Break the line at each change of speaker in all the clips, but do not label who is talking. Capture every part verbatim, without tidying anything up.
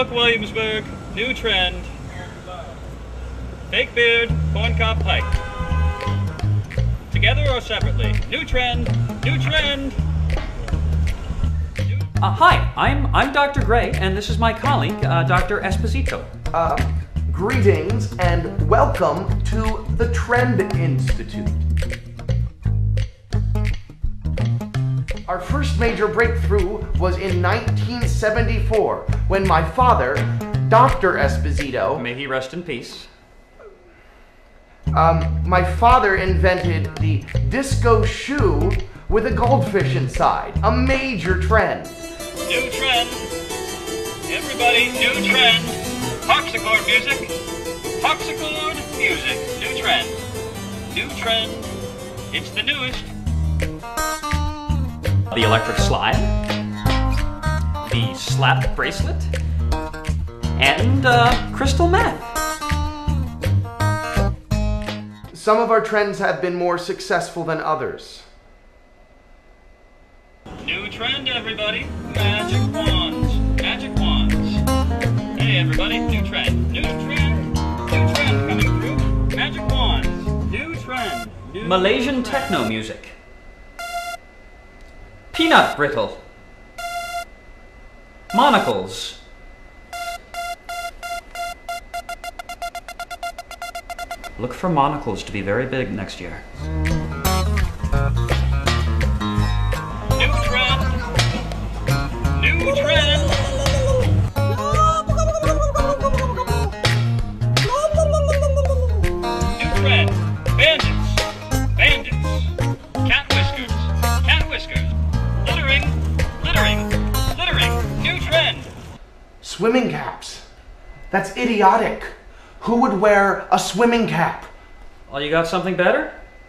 look, Williamsburg. New trend. Fake beard, corncob pipe. Together or separately. New trend. New trend. New
Uh, hi, I'm I'm Doctor Gray, and this is my colleague, uh, Doctor Esposito.
Uh, greetings and welcome to the Trend Institute. Our first major breakthrough was in nineteen seventy-four when my father, Doctor Esposito,
May he rest in peace.
um, my father invented the disco shoe with a goldfish inside, a major trend.
New trend. Everybody, new trend. Harpsichord music. Harpsichord music. New trend. New trend. It's the newest.
The electric slide, the slap bracelet, and uh, crystal meth.
Some of our trends have been more successful than others.
New trend, everybody. Magic wands. Magic wands. Hey, everybody. New trend. New trend. New trend coming through. Magic wands. New trend. New
Malaysian
trend.
techno music. Peanut brittle. Monocles. Look for monocles to be very big next year.
New trend. New trend. New trend. Bandits. Bandits. Cat whiskers. Cat whiskers. Littering. Littering. Littering. New trend.
Swimming caps. That's idiotic. Who would wear a swimming cap?
Oh, you got something better?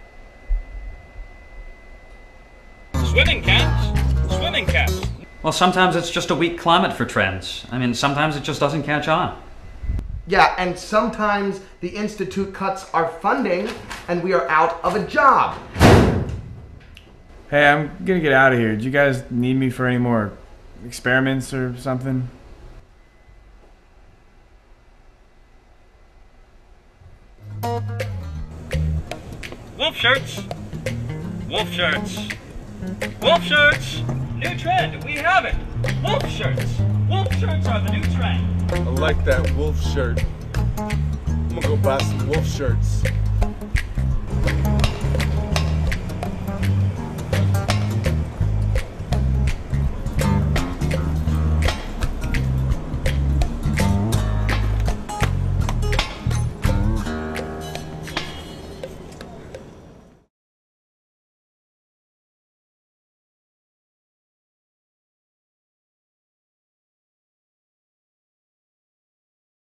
Swimming caps. Swimming caps.
Well, sometimes it's just a weak climate for trends. I mean, sometimes it just doesn't catch on.
Yeah, and sometimes the Institute cuts our funding and we are out of a job.
Hey, I'm gonna get out of here. Do you guys need me for any more experiments or something?
Wolf shirts. Wolf shirts. Wolf shirts. New trend. We have it. Wolf shirts. Wolf shirts are the new trend.
I like that wolf shirt. I'm gonna go buy some wolf shirts.